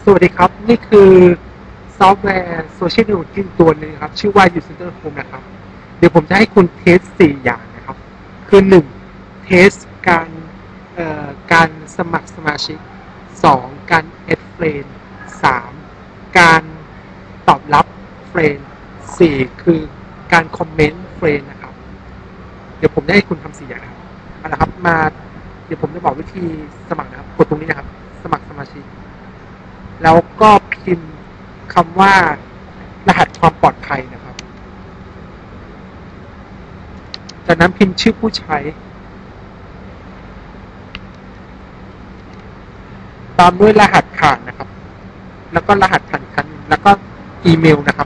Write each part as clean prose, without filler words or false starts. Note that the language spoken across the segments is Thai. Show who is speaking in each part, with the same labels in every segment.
Speaker 1: สวัสดีครับนี่คือซอฟต์แวร์โซเชียลเน็ตเวิร์กิ่งตัวหนึงครับชื่อว่า User Home นะครับเดี๋ยวผมจะให้คุณเทส4อย่างนะครับคือ1เทสการสมัครสมาชิก2การแอดเฟรนด์3การตอบรับเฟรนด์4คือการคอมเมนต์เฟรนด์นะครับเดี๋ยวผมจะให้คุณทำ4อย่างนะครับเอาละครับมาเดี๋ยวผมจะบอกวิธีสมัครนะครับกดตรงนี้นะครับสมัครสมาชิกแล้วก็พิมพ์คำว่ารหัสความปลอดภัยนะครับจากนั้นพิมพ์ชื่อผู้ใช้ตามด้วยรหัสผ่านนะครับแล้วก็รหัสผ่านครั้งหนึ่งแล้วก็อีเมลนะครับ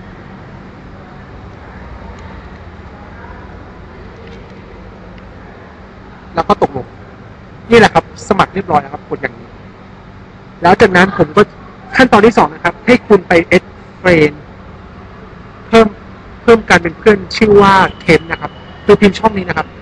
Speaker 1: แล้วก็ตกลงนี่แหละครับสมัครเรียบร้อยแล้วครับกดอย่างนี้แล้วจากนั้นผมก็ขั้นตอนที่2นะครับให้คุณไป add friend เพิ่มการเป็นเพื่อนชื่อว่าเคนนะครับคือพิมพ์ช่องนี้นะครับ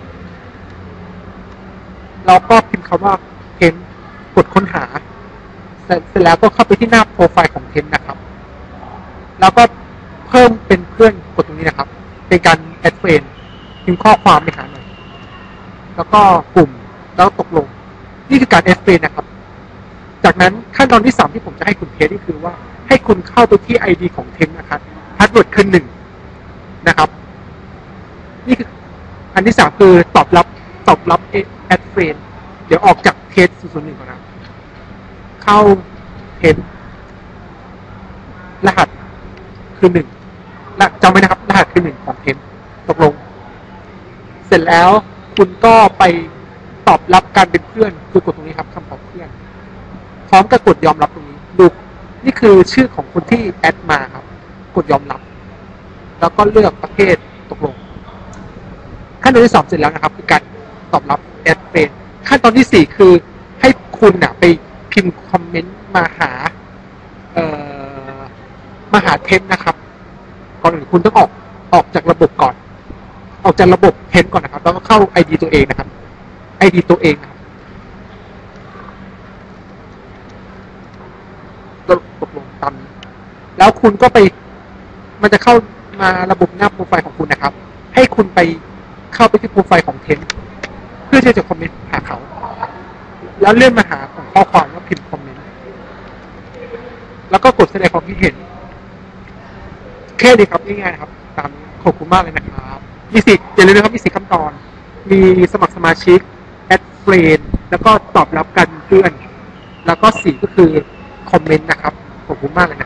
Speaker 1: เราก็พิมพ์คำว่าเคนกดค้นหาเสร็จแล้วก็เข้าไปที่หน้าโปรไฟล์ของเคนนะครับแล้วก็เพิ่มเป็นเพื่อนกดตรงนี้นะครับเป็นการ add friend พิมพ์ข้อความไปหาหน่อยแล้วก็กลุ่มแล้วตกลงนี่คือการ add friend นะครับจากนั้นขั้นตอนที่3ที่ผมจะให้คุณเทสก็คือว่าให้คุณเข้าไปที่ ID ของเทนนะครับพาสเวิร์ดคือ1นะครับนี่คืออันที่3คือตอบรับแอดเฟรนเดี๋ยวออกจากเทส001ก่อนนะเข้าเทนรหัสคือ1และจำไว้นะครับรหัสคือ1ของเทนตกลงเสร็จแล้วคุณก็ไปตอบรับการเป็นเพื่อนคือกดตรงนี้ครับคำตอบเพื่อนพร้อมกับกดยอมรับตรงนี้ดูนี่คือชื่อของคนที่แอดมาครับกดยอมรับแล้วก็เลือกประเภทตกลงขั้นตอนที่2เสร็จแล้วนะครับคือการตอบรับแอดเป็นขั้นตอนที่4คือให้คุณไปพิมพ์คอมเมนต์มาหาเทนนะครับก่อนอื่นคุณต้องออกจากระบบก่อนออกจากระบบเทนก่อนนะครับแล้วก็เข้า ID ตัวเองนะครับ ID ตัวเองนะครับตกลงตามนี้แล้วคุณก็ไปมันจะเข้ามาระบบหน้าโปรไฟล์ของคุณนะครับให้คุณไปเข้าไปที่โปรไฟล์ของเทนเพื่อที่จะคอมเมนต์หาเขาแล้วเลื่อนมาหาของข้อความแล้วพิมพ์คอมเมนต์แล้วก็กดแสดงความคิดเห็นแค่นี้ครับง่ายๆนะครับตามขอบคุณมากเลยนะครับมี4อย่าลืมนะครับมี4ขั้นตอนมีสมัครสมาชิกแอดเฟรนด์แล้วก็ตอบรับกันเพื่อนแล้วก็4ก็คือคอมเมนต์นะครับขอบคุณมากเลยนะ